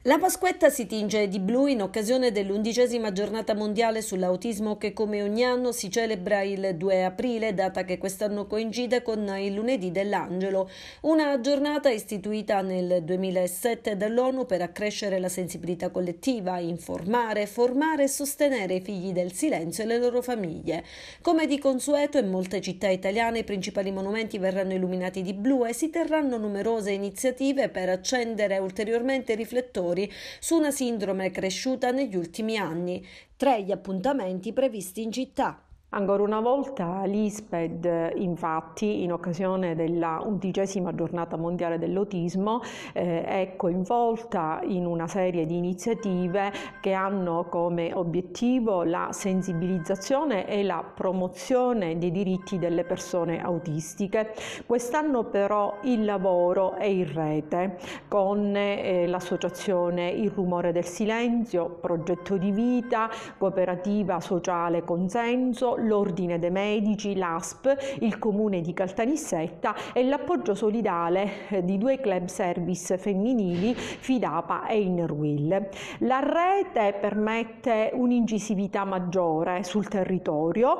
La Pasquetta si tinge di blu in occasione dell'11ª giornata mondiale sull'autismo che come ogni anno si celebra il 2 aprile, data che quest'anno coincide con il lunedì dell'Angelo, una giornata istituita nel 2007 dall'ONU per accrescere la sensibilità collettiva, informare, formare e sostenere i figli del silenzio e le loro famiglie. Come di consueto in molte città italiane i principali monumenti verranno illuminati di blu e si terranno numerose iniziative per accendere ulteriormente i riflettori su una sindrome cresciuta negli ultimi anni. Tra gli appuntamenti previsti in città. Ancora una volta l'ISPED, infatti, in occasione della 11ª giornata mondiale dell'autismo, è coinvolta in una serie di iniziative che hanno come obiettivo la sensibilizzazione e la promozione dei diritti delle persone autistiche. Quest'anno però il lavoro è in rete con l'associazione Il Rumore del Silenzio, Progetto di Vita, Cooperativa Sociale Consenso, l'Ordine dei Medici, l'ASP, il Comune di Caltanissetta e l'appoggio solidale di 2 club service femminili, Fidapa e Innerwill. La rete permette un'incisività maggiore sul territorio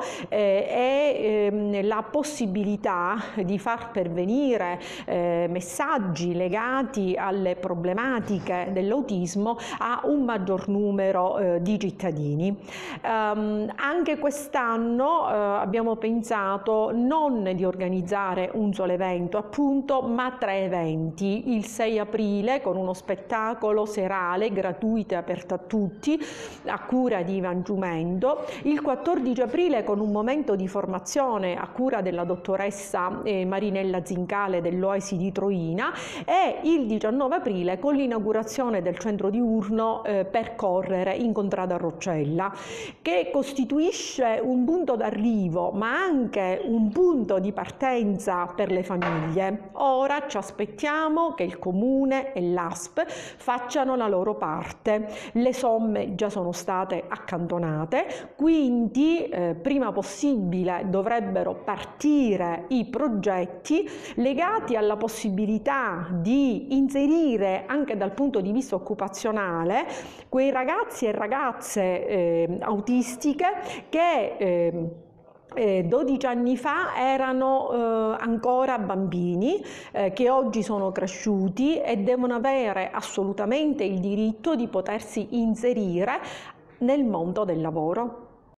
e la possibilità di far pervenire messaggi legati alle problematiche dell'autismo a un maggior numero di cittadini. Anche quest'anno abbiamo pensato non di organizzare un solo evento, appunto, ma 3 eventi. Il 6 aprile con uno spettacolo serale gratuito e aperto a tutti a cura di Ivan Giumendo, il 14 aprile con un momento di formazione a cura della dottoressa Marinella Zincale dell'Oasi di Troina e il 19 aprile con l'inaugurazione del centro diurno per correre in Contrada Roccella, che costituisce un punto d'arrivo ma anche un punto di partenza per le famiglie. Ora ci aspettiamo che il Comune e l'ASP facciano la loro parte. Le somme già sono state accantonate, quindi prima possibile dovrebbero partire i progetti legati alla possibilità di inserire anche dal punto di vista occupazionale quei ragazzi e ragazze autistiche che 12 anni fa erano ancora bambini, che oggi sono cresciuti e devono avere assolutamente il diritto di potersi inserire nel mondo del lavoro.